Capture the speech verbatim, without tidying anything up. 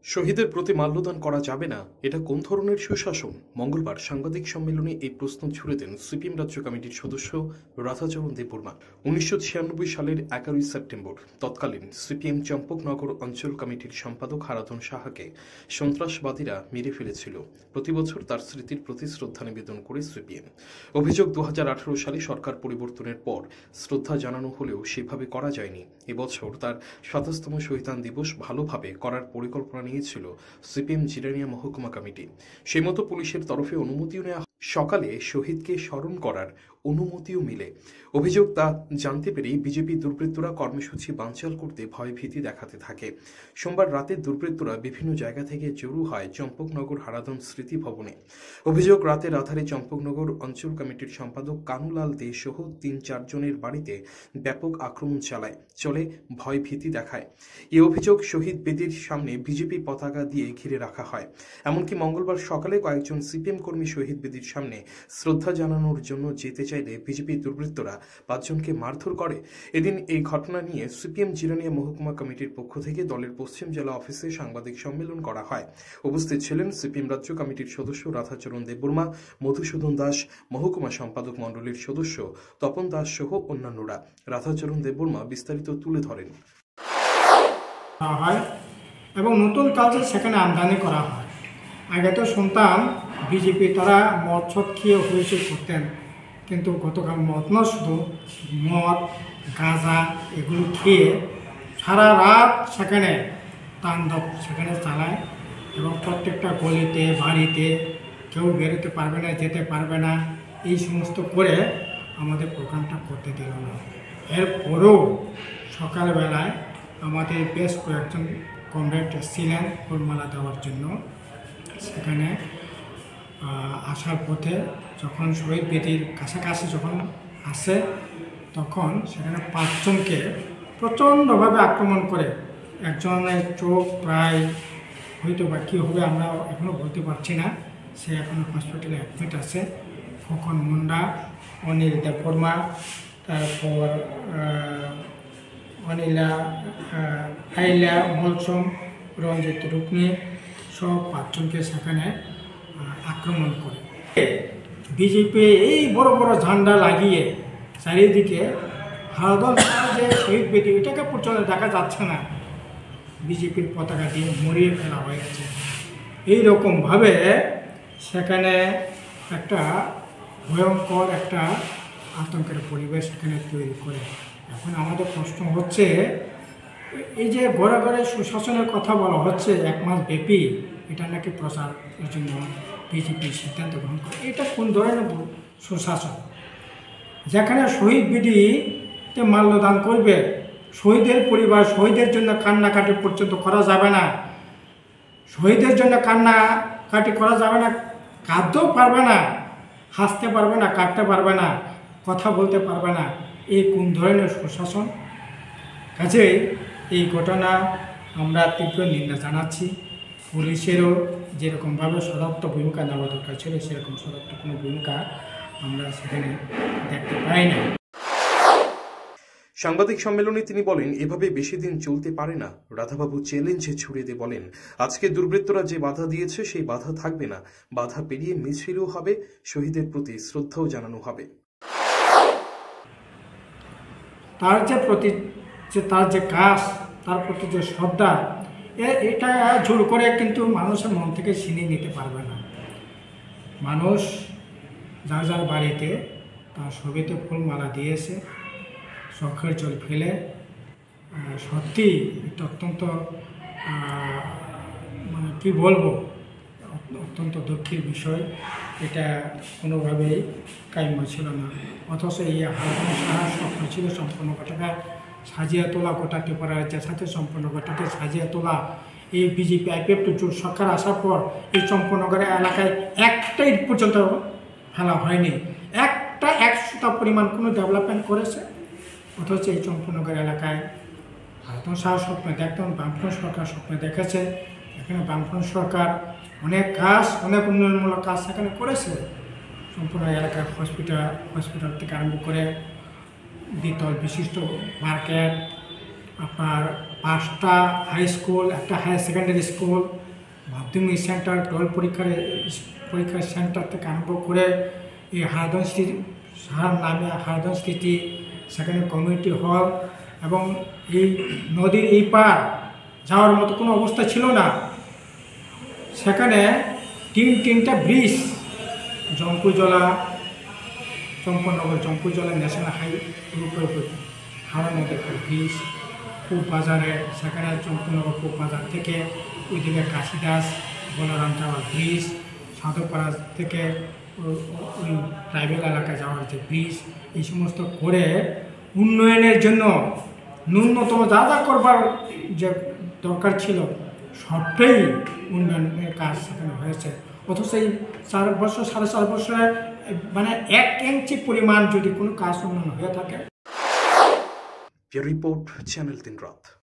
শহীদের প্রতি মাল্যদান করা যাবে না, এটা কোন ধরনের সুশাসন? মঙ্গলবার সাংবাদিক সম্মেলনে এই প্রশ্ন ছুড়ে দেন সিপিএম রাজ্য কমিটির সদস্য রাধাচরণ দেববর্মা। উনিশশো ছিয়ানব্বই সালের এগারোই সেপ্টেম্বর তৎকালীন সিপিএম চম্পকনগর অঞ্চল কমিটির সম্পাদক হারাধন সাহাকে সন্ত্রাসবাদীরা মেরে ফেলেছিল। প্রতি বছর তার স্মৃতির প্রতি শ্রদ্ধা নিবেদন করে সিপিএম। অভিযোগ, দু হাজার আঠারো সালে সরকার পরিবর্তনের পর শ্রদ্ধা জানানো হলেও সেভাবে করা যায়নি। এবছর তার সাতাশতম শহীদান দিবস ভালোভাবে করার পরিকল্পনা নিয়েছিল সিপিএম জিরানিয়া মহকুমা কমিটি। সেই মতো পুলিশের তরফে অনুমতিও নেওয়া। সকালে শহীদকে স্মরণ করার অনুমতিও মিলে। অভিযোগ, তা জানতে পেরেই বিজেপি দুর্বৃত্তরা কর্মসূচি বানচাল করতে ভয়ভীতি দেখাতে থাকে। সোমবার রাতে দুর্বৃত্তরা বিভিন্ন জায়গা থেকে জড়ো হয় চম্পকনগর হারাধন স্মৃতি ভবনে। অভিযোগ, রাতের আধারে চম্পকনগর অঞ্চল কমিটির সম্পাদক কানুলাল দে সহ তিন চারজনের বাড়িতে ব্যাপক আক্রমণ চালায়, চলে ভয়ভীতি দেখায়। এই অভিযোগ, শহীদ বেদির সামনে বিজেপি পতাকা দিয়ে ঘিরে রাখা হয়। এমনকি মঙ্গলবার সকালে কয়েকজন সিপিএম কর্মী শহীদ বেদির সামনে শ্রদ্ধা জানানোর জন্য যেতে চাইলে বিজেপি দুর্বৃত্তরা পাঁচজনকে মারধর করে। এদিন এই ঘটনা নিয়ে সিপিএম জিরানিয়া মহকুমা কমিটির পক্ষ থেকে দলের পশ্চিম জেলা অফিসে সাংবাদিক সম্মেলন করা হয়। উপস্থিত ছিলেন সিপিএম রাজ্য কমিটির সদস্য রাধাচরণ দেববর্মা, মধুসূদন দাস, মহকুমা সম্পাদক মণ্ডলীর সদস্য তপন দাস সহ অন্যান্যরা। রাধাচরণ দেববর্মা বিস্তারিত তুলে ধরেন। এবং নতুন কালচার সেখানে আমদানি করা হয়। আগে তো শুনতাম বিজেপি তারা মদ ছদ খেয়ে হয়েছে করতেন, কিন্তু গতকাল মদ না, শুধু মদ গাঁজা এগুলো খেয়ে সারা রাত সেখানে তাণ্ডব সেখানে চালায় এবং প্রত্যেকটা গলিতে বাড়িতে কেউ বেরোতে পারবে না, যেতে পারবে না, এই সমস্ত করে আমাদের প্রোগ্রামটা করতে দিল না। এরপরেও সকালবেলায় আমাদের বেশ কয়েকজন কমরেড ছিলেন ফুলমালা দেওয়ার জন্য। সেখানে আসার পথে যখন শহীদ বেদির কাছাকাছি যখন আসে, তখন সেখানে পাঁচজনকে প্রচণ্ডভাবে আক্রমণ করে। একজনের চোখ প্রায় হয়তো বা কী হবে আমরা এখনও বলতে পারছি না, সে এখনও হসপিটালে অ্যাডমিট আছে। খোকন মুন্ডা, অনিল দেববর্মা, তারপর অনিলা আইলা মলসম, রঞ্জিত রুকনি সব পাঁচজনকে সেখানে আক্রমণ করে। বিজেপি এই বড় বড় ঝান্ডা লাগিয়ে চারিদিকে হারাধন যে শহীদ বেদি, এটাকে পর্যন্ত দেখা যাচ্ছে না, বিজেপির পতাকা দিয়ে মরিয়ে ফেলা হয়েছে। এইরকমভাবে সেখানে একটা ভয়ঙ্কর একটা আতঙ্কের পরিবেশ সেখানে তৈরি করে। এখন আমাদের প্রশ্ন হচ্ছে, এই যে ঘরে ঘরে সুশাসনের কথা বলা হচ্ছে এক মাস ব্যাপী, এটা নাকি প্রচারের জন্য বিজেপি সিদ্ধান্ত গ্রহণ করে, এটা কোন ধরনের সুশাসন? যেখানে শহীদ বেদিতে মাল্যদান করবে, শহীদের পরিবার শহীদের জন্য কান্নাকাটি পর্যন্ত করা যাবে না, শহীদের জন্য কান্নাকাটি করা যাবে না, কাঁদতেও পারবে না, হাসতে পারবে না, কাঁদতে পারবে না, কথা বলতে পারবে না, এই কোন ধরনের সুশাসন? কাজেই এই ঘটনা আমরা তীব্র নিন্দা জানাচ্ছি। পুলিশেরও যেরকমভাবে সদর্থ ভূমিকা নেওয়া দরকার ছিল, সেরকম সদর্থ কোনো ভূমিকা আমরা সেখানে দেখতে পাই না। সাংবাদিক সম্মেলনে তিনি বলেন, এভাবে বেশি দিন চলতে পারে না। রাধাবাবু চ্যালেঞ্জে ছুড়ে দিয়ে বলেন, আজকে দুর্বৃত্তরা যে বাধা দিয়েছে সেই বাধা থাকবে না, বাধা পেরিয়ে মিছিলও হবে, শহীদের প্রতি শ্রদ্ধাও জানানো হবে। তার যে প্রতি যে তার যে কাজ, তার প্রতি যে শ্রদ্ধা, এটা জোর করে কিন্তু মানুষের মন থেকে ছিনিয়ে নিতে পারবে না। মানুষ যার যার বাড়িতে তার ছবিতে ফুলমালা দিয়েছে, চোখের জল ফেলে। সত্যি এটা অত্যন্ত মানে কী বলবো, অত্যন্ত দুঃখের বিষয়। এটা কোনোভাবেই কাম্য ছিল না। অথচ এই হারাধন সাহার স্বপ্ন ছিল সম্পূর্ণ ঘটনা সাজিয়ে তোলা, গোটা ত্রিপুরা রাজ্যের সাথে সম্পূর্ণ ঘটাকে সাজিয়ে তোলা। এই বিজেপি আইপিএফ টু জোট সরকার আসার পর এই চম্পনগরের এলাকায় একটাই পর্যন্ত ফেলা হয়নি, একটা একশোটা পরিমাণ কোনো ডেভেলপমেন্ট করেছে। অথচ এই চম্পনগর এলাকায় হারাধন সাহার স্বপ্ন দেখতাম, বামফ্রন্ট সরকার স্বপ্ন দেখেছে। এখানে বামফ্রন্ট সরকার অনেক কাজ, অনেক উন্নয়নমূলক কাজ সেখানে করেছে। সম্পূর্ণ এলাকায় হসপিটাল হসপিটাল থেকে আরম্ভ করে দ্বিতল বিশিষ্ট মার্কেট, আপনার পাঁচটা হাই স্কুল, একটা হায়ার সেকেন্ডারি স্কুল, মাধ্যমিক সেন্টার, টুয়েলভ পরীক্ষার পরীক্ষার সেন্টার থেকে আরম্ভ করে এই হারাধন স্মৃতি সাহার নামে হারাধন স্মৃতি, সেখানে কমিউনিটি হল এবং এই নদীর এই পার যাওয়ার মতো কোনো অবস্থা ছিল না। সেখানে তিন তিনটা ব্রিজ, জম্পুজলা, চম্পনগর জম্পুজলা ন্যাশনাল হাইওয়ের উপর হাওড়া নদীর ব্রিজ, পূব বাজারে সেখানে চম্পনগর পূব বাজার থেকে ওইদিকে কাশিদাস বলরাম যাওয়ার ব্রিজ, সাধুপাড়া থেকে ওই ট্রাইবেল এলাকায় যাওয়ার যে ব্রিজ, এই সমস্ত করে উন্নয়নের জন্য ন্যূনতম যা যা করবার যে দরকার ছিল সবটাই উন্নয়নের কাজ সেখানে হয়েছে। অথচ এই চার বছর সাড়ে চার বছরে মানে এক ইঞ্চি পরিমাণ যদি কোনো কাজ উন্নয়ন হয়ে থাকে। রিপোর্ট চ্যানেল তিন রাত।